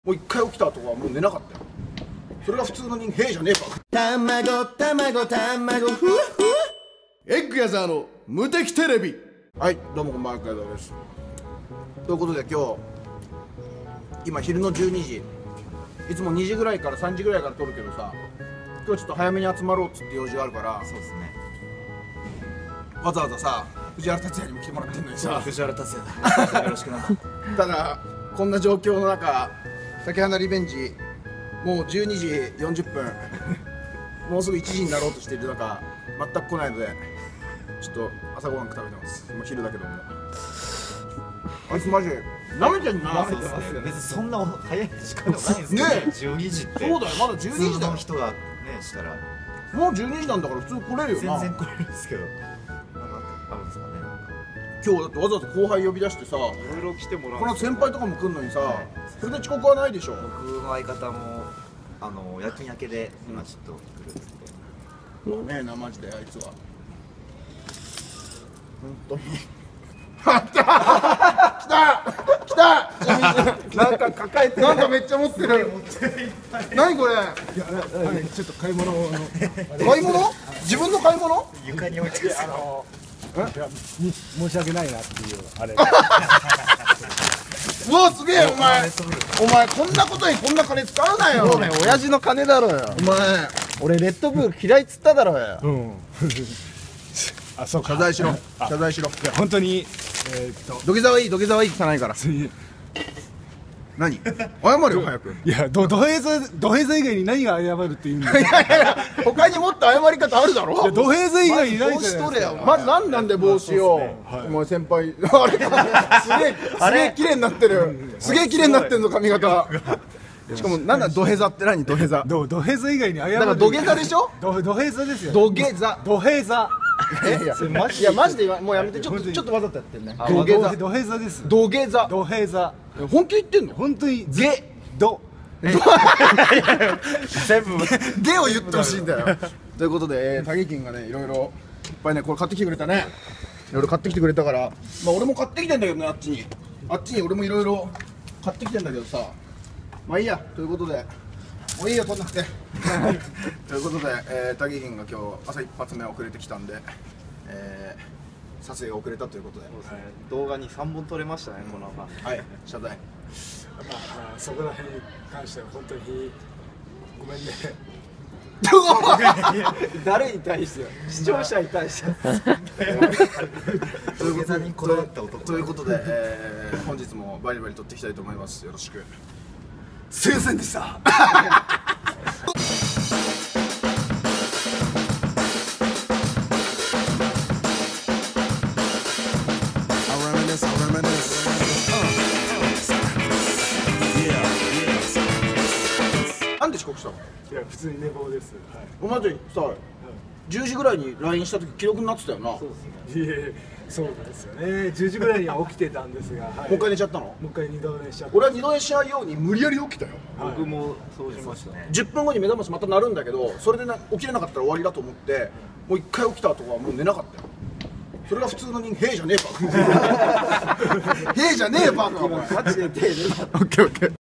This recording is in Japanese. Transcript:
もう一回起きた後はもう寝なかったよ。それが普通の人間じゃねえか。 卵ふわふわエッグヤザーの無敵テレビ。 はい、どうもこんばんは、エッグヤザーです。ということで今昼の12時、いつも2時ぐらいから3時ぐらいから撮るけどさ、今日ちょっと早めに集まろうっつって用事があるから、 そうですね。 わざわざさ藤原竜也にも来てもらってんのにさ、 藤原竜也だ。よろしくな。 ただこんな状況の中、竹花リベンジもう12時40分もうすぐ1時になろうとしている中、全く来ないのでちょっと朝ごはん食べてます。もう昼だけども、あいつマジで舐めてんな。 そうですね。別にそんな早い時間でもないんですけどね。12時って。 そうだよ、まだ12時だよ。 普通の人がねしたらもう12時なんだから普通来れるよな。 全然来れるんですけど。なんかあるんですかね。 今日だってわざわざ後輩呼び出してさ、 いろいろ来てもらう。 この先輩とかも来るのにさ、それで遅刻はないでしょ。 僕の相方も夜勤明けで今ちょっと来るっつって。 もうねえな、マジであいつは本当にあった来たなんか抱えて、なんかめっちゃ持ってる。何これ。 ちょっと買い物を買い物？自分の買い物？ 床に置いてます申し訳ないなっていうあれ。 うわすげえ、お前こんなことにこんな金使うなよ。 そうね、親父の金だろよ。 お前俺レッドブル嫌いっつっただろよ。 あ、そうか。 謝罪しろ、謝罪しろ。 いや本当に土下座はいい、土下座はいい、汚いから。何？謝るよ早く。 いや土下座以外に何が謝るっていうんだよ。 いやいや他にもっと謝り方あるだろ。 いや土下座以外にないじゃないですか。 まず何なんで帽子を。お前先輩あれすげえ綺麗になってる。すげえ綺麗になってんの髪型。しかもなんだ土下座って何？土下座。 土下座以外に謝る。 だから土下座でしょ？ 土下座ですよ。 土下座。 土下座。 いやマジでもうやめて、ちょっとわざとやってんね。土下座。 土下座です。 土下座。 土下座。 本気言ってんの？ 本当にゲ。 全部ゲを言ってほしいんだよ。ということでタゲキンがねいろいろいっぱいねこれ買ってきてくれたね。いろいろ買ってきてくれたから、まあ俺も買ってきてんだけどね、あっちに俺もいろいろ買ってきてんだけどさ、まあいいや。ということでもういいよ撮んなくてということでタゲキンが今日朝一発目遅れてきたんで、撮影が遅れたということで、 動画に3本撮れましたね、このはい謝罪。 そこら辺に関しては本当にごめんね。 誰に対してよ、視聴者に対して土下座にこだわった男。 ということで、本日もバリバリ撮っていきたいと思います。よろしく。すいませんでした。なんで遅刻したの？ いや普通に寝坊です。 お前ってさ、10時ぐらいに LINE した時記録になってたよな。もいえそうですよね。10時ぐらいには起きてたんですが、 う一回寝ちゃったの？ もう一回二度寝しちゃって。 俺は二度寝しないように無理やり起きたよ。 僕もそうしましたね。 10分後に目覚ましまた鳴るんだけど、それで起きれなかったら終わりだと思って、もう一回起きた後はもう寝なかったよ。それが普通の人間じゃねえバカ。じゃねえバカ。 マジで手出た。 オッケーオッケー。